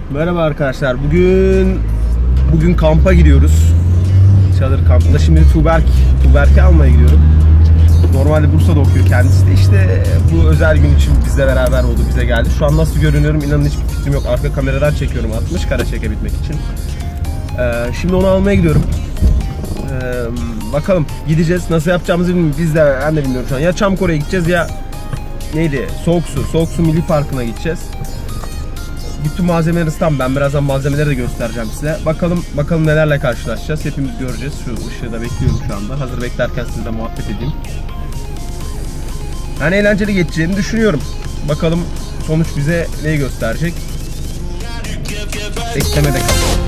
Merhaba arkadaşlar. Bugün kampa gidiyoruz. Çadır kampında. Şimdi Tuğberk'i almaya gidiyorum. Normalde Bursa'da okuyor kendisi de. İşte bu özel gün için bizle beraber oldu, bize geldi. Şu an nasıl görünüyorum inanın hiçbir fikrim yok. Arka kameradan çekiyorum 60 kare çekebilmek için. Şimdi onu almaya gidiyorum. Bakalım gideceğiz. Nasıl yapacağımızı bilmiyorum. Ben de bilmiyorum şu an. Ya Çamkore'ye gideceğiz ya neydi? Soğuk Su Milli Parkı'na gideceğiz. Bütün malzemeleri tam. Ben birazdan malzemeleri de göstereceğim size. Bakalım nelerle karşılaşacağız. Hepimiz göreceğiz. Şu ışığı da bekliyorum şu anda. Hazır beklerken sizle muhabbet edeyim. Yani eğlenceli geçeceğini düşünüyorum. Bakalım sonuç bize neyi gösterecek. Beklemede kalın.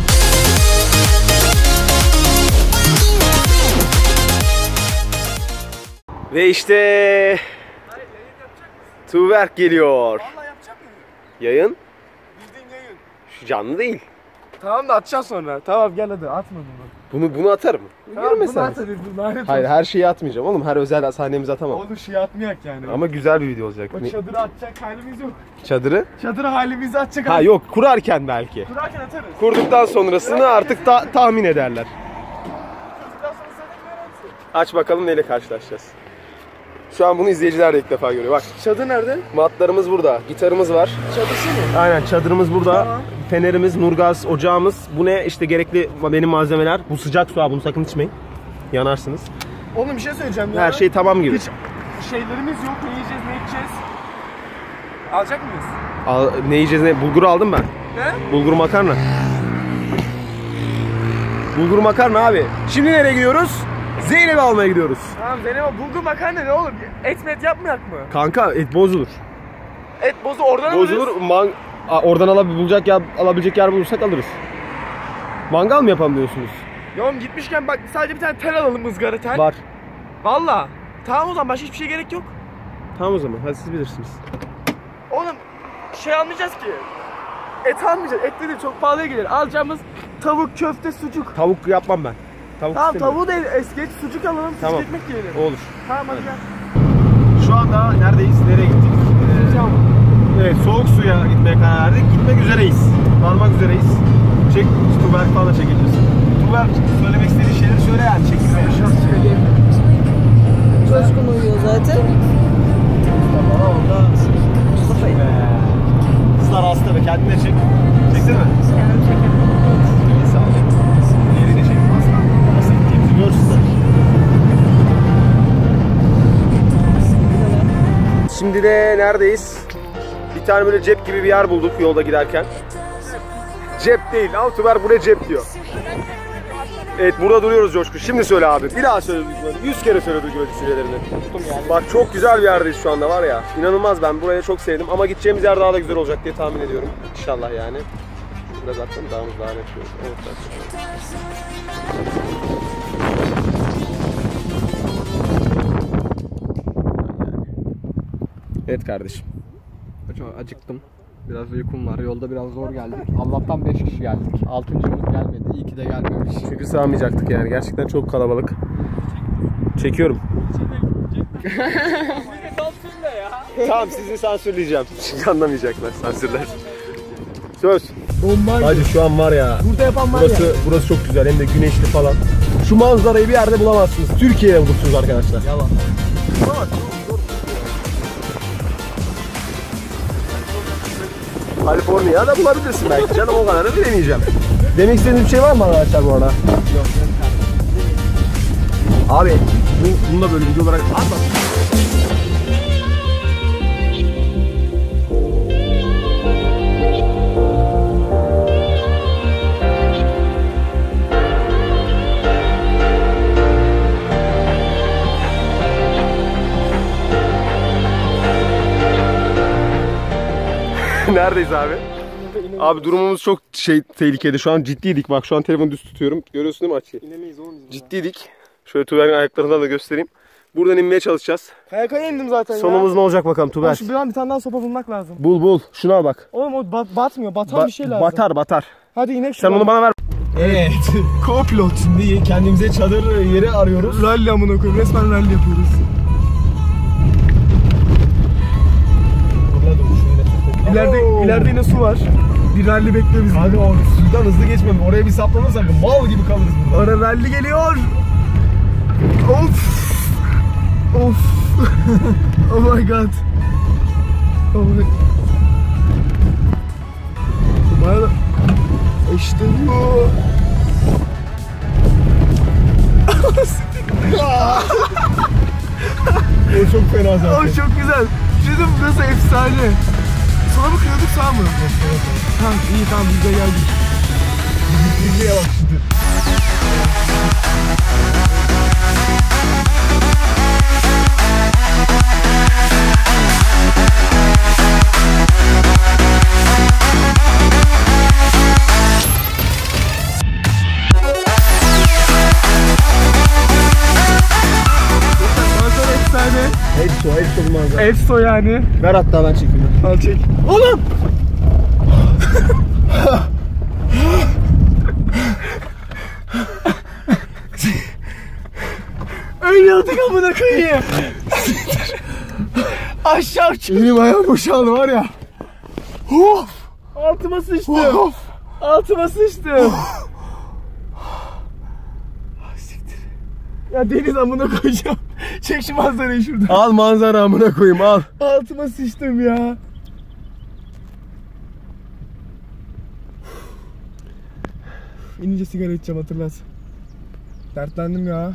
Ve işte Tuğberk geliyor. Vallahi yapacak mıyım? Yayın? Bildiğin yayın. Şu canlı değil. Tamam da atacağız sonra. Tamam gel hadi atma Bunu atarım. Tamam bunu at hadi. Hayır her şeyi atmayacağım oğlum. Her özel sahnemizi atamam. Onu şey atmayak yani. Ama güzel bir video olacak. O çadırı atacak halimiz yok. Çadırı? Çadırı halimizi atacak. Ha yok, kurarken belki. Kurarken atarız. Kurduktan sonrasını artık tahmin ederler. Kurduktan sonra sen de Aç bakalım neyle karşılaşacağız. Şu an bunu izleyiciler de ilk defa görüyor. Bak. çadır nerede? Matlarımız burada. Gitarımız var. Çadısı mı? Aynen çadırımız burada. Tamam. Fenerimiz, nurgaz, ocağımız. Bu ne? İşte gerekli benim malzemeler. Bu sıcak su abi. Bunu sakın içmeyin. Yanarsınız. Oğlum bir şey söyleyeceğim ya. Her şey tamam gibi. Hiç şeylerimiz yok. Ne yiyeceğiz, ne içeceğiz? Alacak mıyız? Ne yiyeceğiz ne? Bulguru aldım ben. Ne? Bulgur makarna. Bulgur makarna abi. Şimdi nereye gidiyoruz? Zeynep'i almaya gidiyoruz. Tamam Zeynep'e bulgur makarna ne olur? Et met yapmayak mı? Kanka et bozulur. Et oradan Bozulur. Oradan alabilecek yer bulursak alırız. Mangal mı yapalım diyorsunuz? Yoğum gitmişken bak sadece bir tane tel alalım, ızgara tel. Var. Valla. Tamam o zaman başka hiçbir şey gerek yok. Tamam o zaman. Hadi siz bilirsiniz. Oğlum şey almayacağız ki. Et almayacağız. Et dedi çok pahalıya gelir. Alacağımız tavuk, köfte, sucuk. Tavuk yapmam ben. Tamam tavuğu değil. Geç sucuk alalım. Tamam. Sucuk ekmek yiyelim. Olur. Tamam hadi gel. Şu anda neredeyiz? Nereye gittik? Evet, soğuk suya gitmeye karar verdik. Gitmek üzereyiz. Varmak üzereyiz. Çek, Tuğberk falan da çekebilirsin. Tuğberk söylemek istediğin şeyleri söyle yani. Çekilme yani. Coşkun uyuyor zaten. Mustafa orada. Kızlar hasta be, kendine çek. Çeksene mi? Kendim çekelim. İyi sağ ol. Diğeri de çek. Nasıl gittiğimizi görsünler. Şimdi de neredeyiz? Bir tane böyle cep gibi bir yer bulduk yolda giderken. Cep değil ama Tuğberk buraya cep diyor. Evet burada duruyoruz Coşku. Şimdi söyle abi. Bir daha söyle duygularını. 100 kere söyle duygularını, düşüncelerini. Bak çok güzel bir yerdeyiz şu anda var ya. İnanılmaz, ben burayı çok sevdim ama gideceğimiz yer daha da güzel olacak diye tahmin ediyorum. İnşallah yani. Burada zaten dağımız daha net görüyoruz. Evet, evet kardeşim. Çok acıktım. Biraz uykum var. Yolda biraz zor geldik. Allah'tan 5 kişi geldik. 6.'ımız gelmedi. İyi ki de gelmemiş. Çünkü sığamayacaktık yani. Gerçekten çok kalabalık. Çekiyorum. Tamam sizi sansürleyeceğim. Çünkü anlamayacaklar sansürler. Söz. Hadi şu an var ya. Burada yapan var burası çok güzel. Hem de güneşli falan. Şu manzarayı bir yerde bulamazsınız. Türkiye'de bulursunuz arkadaşlar. Yalan. Kaliforniya'da bulabilirsin belki canım, o kadarını bilemeyeceğim. Demek istediğiniz bir şey var mı arkadaşlar bu arada? Yok. Abi bunu da böyle video olarak atma. Neredeyiz abi? Abi durumumuz çok tehlikeli. Şu an ciddiydik. Bak şu an telefonu düz tutuyorum. Görüyorsun değil mi açıyı? İnemeyiz oğlum. Ciddiydik. Şöyle Tuğberk'in ayaklarından da göstereyim. Buradan inmeye çalışacağız. Kayakaya indim zaten ya. Sonumuz ne olacak bakalım Tuğberk? Şu bir tane daha sopa bulmak lazım. Bul. Şuna bak. Oğlum o batmıyor. Batan bir şey lazım. Batar. Hadi inek Sen şuradan. onu bana ver. Evet. Co-pilot, şimdi kendimize çadır yeri arıyoruz. Rally amına koyayım. Resmen rally yapıyoruz. İleride yine su var. Bir ralli bekliyor bizi. Abi o sudan hızlı geçmem. Oraya bir saplanırsak mal gibi kalırız burada. Ara ralli geliyor. Of. Of. Oh my god. Oh my. Bana işte bu. O çok fena zaten. O çok güzel. Dedim burası efsane. Sola mı kıyorduk sağ mı? Tamam iyi tamam biz de geldik. Bilgiye bak şimdi. Manzara efsane. Hepsi manzara. Efso yani. Ver hatta ben çekeyim. Al çek. Oğlum! Ölüyorduk amına koyayım. Aşağı uç. Benim ayağım boşaldı var ya. Of! Altıma sıçtım. Of! Altıma sıçtım. Siktir. Ya deniz amına koyacağım. Çek şu manzarayı şuradan. Al manzara amına koyayım al. Altıma sıçtım ya. İnince sigara içeceğim hatırlat. Dertlendim ya.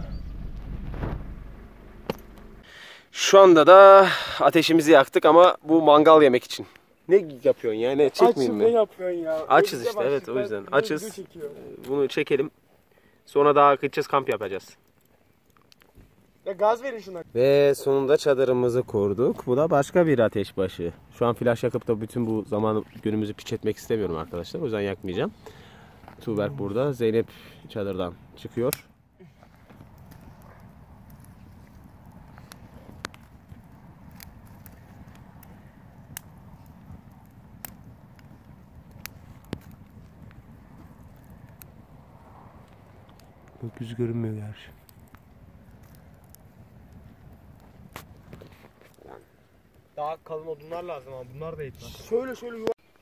Şu anda da ateşimizi yaktık ama bu mangal yemek için. Ne yapıyorsun ya? Ne çekmeyeyim Açım mi? ne yapıyorsun ya? Açız Ödüze işte, başlık, evet, o ben yüzden. video Açız. çekiyorum. Bunu çekelim. Sonra daha gideceğiz, kamp yapacağız. Ya gaz verin şuna. Ve sonunda çadırımızı kurduk. Bu da başka bir ateş başı. Şu an flaş yakıp da bütün bu zaman günümüzü piç etmek istemiyorum arkadaşlar. O yüzden yakmayacağım. Tuğberk burada. Zeynep çadırdan çıkıyor. Gökyüzü görünmüyor gerçi. Daha kalın odunlar lazım ama bunlar da yetmez. Şöyle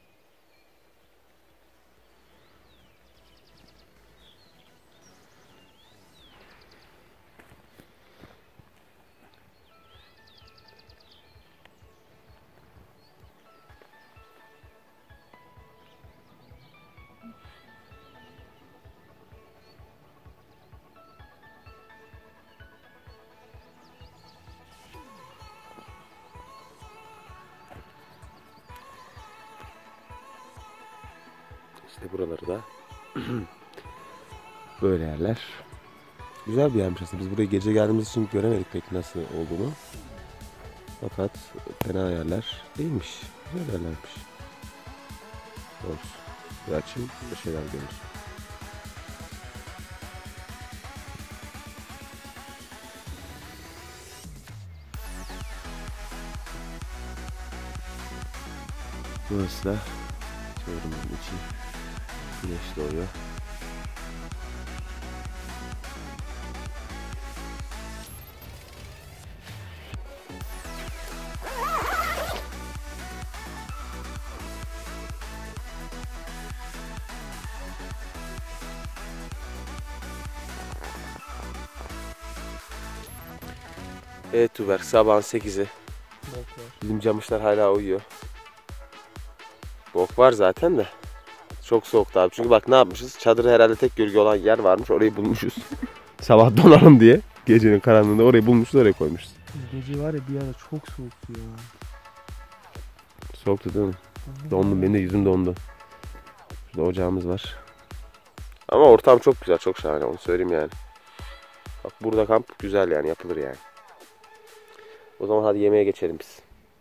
İşte buraları da böyle yerler. Güzel bir yermiş aslında. Biz buraya gece geldiğimiz için göremedik pek nasıl olduğunu. Fakat fena yerler değilmiş. Güzel yerlermiş. Olsun. Bir açayım, bir şeyler görürüz. Burası da çadırımızın içi. Güneş doğuyor. Evet Tuğberk, sabahın 8'i. Bizim camışlar hala uyuyor. Bok var zaten de. Çok soğuktu abi. Çünkü bak ne yapmışız? Çadırı herhalde tek gölge olan yer varmış. Orayı bulmuşuz. Sabah donalım diye. Gecenin karanlığında orayı bulmuşuz, oraya koymuşuz. Gece var ya bir ara çok soğuktu ya. Soğuktu değil mi? Dondum, benim de yüzüm dondu. Şurada ocağımız var. Ama ortam çok güzel, çok şahane, onu söyleyeyim yani. Bak burada kamp güzel yani, yapılır yani. O zaman hadi yemeğe geçelim biz.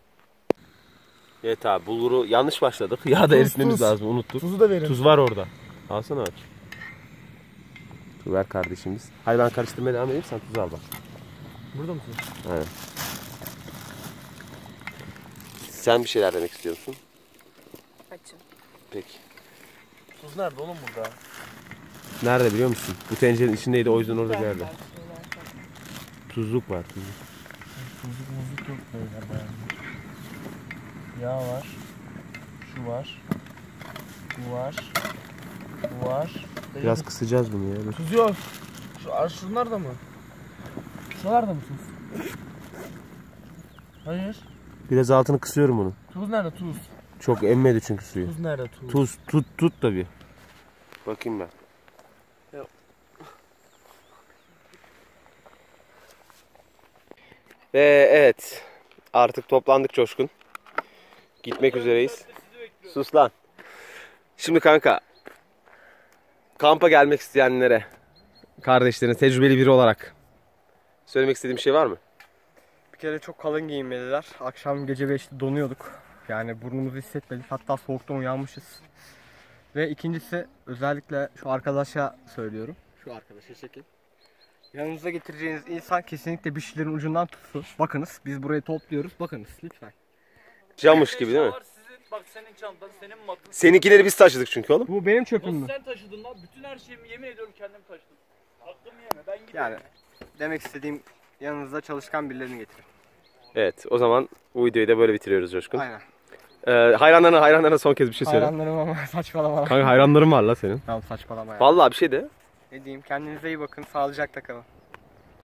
Evet abi, bulguru yanlış başladık. Yağ da eritmemiz lazım, unuttuk. Tuzu da verin. Tuz var orada. Alsana aç. Tuz ver kardeşimiz. Hayır ben karıştırmaya devam edeyim, sen tuz al bak. Burada mısın? Aynen. Sen bir şeyler demek istiyorsun. Açım. Peki. Tuz nerede oğlum burada? Nerede biliyor musun? Bu tencerenin içindeydi, o yüzden orada bir yerde. Tuzluk var, tuzluk. Tuzluk yok böyle bayağı. Yağ var. Şu var. Bu var. Bu var. Biraz kısacağız bunu ya. Tuz yok. Şunlar da mı? Şunlar da mı tuz? Hayır. Biraz altını kısıyorum bunun. Tuz nerede tuz? Çok emmedi çünkü suyu. Tuz nerede tuz? Tut tabii. Bakayım ben. Ve evet. Artık toplandık Coşkun. Gitmek üzereyiz. Sus lan. Şimdi kanka. Kampa gelmek isteyenlere, kardeşlerin tecrübeli biri olarak söylemek istediğim bir şey var mı? Bir kere çok kalın giyinmeliler. Akşam gece 5'te donuyorduk. Yani burnumuzu hissetmedik. Hatta soğuktan uyanmışız. Ve ikincisi özellikle şu arkadaşa söylüyorum. Şu arkadaşa çekin. Yanınıza getireceğiniz insan kesinlikle bir şeylerin ucundan tutsun. Bakınız biz burayı topluyoruz. Bakınız lütfen. Camış gibi değil mi? Bak senin çantan, senin matın. Seninkileri biz taşıdık çünkü oğlum. Bu benim çöpüm mü? Sen taşıdın lan. Bütün her şeyimi yemin ediyorum kendim taşıdım. Hakkımı yeme. Ben gidiyorum. Yani demek istediğim yanınızda çalışkan birilerini getirin. Evet, o zaman bu videoyu da böyle bitiriyoruz Coşkun. Aynen. Hayranlarına son kez bir şey söyle. Hayranlarım ama saçmalama. Kanka hayranlarım var la senin. Tamam saçmalama ya. Vallahi bir şey de. Ne diyeyim, kendinize iyi bakın, sağlıcakla kalın.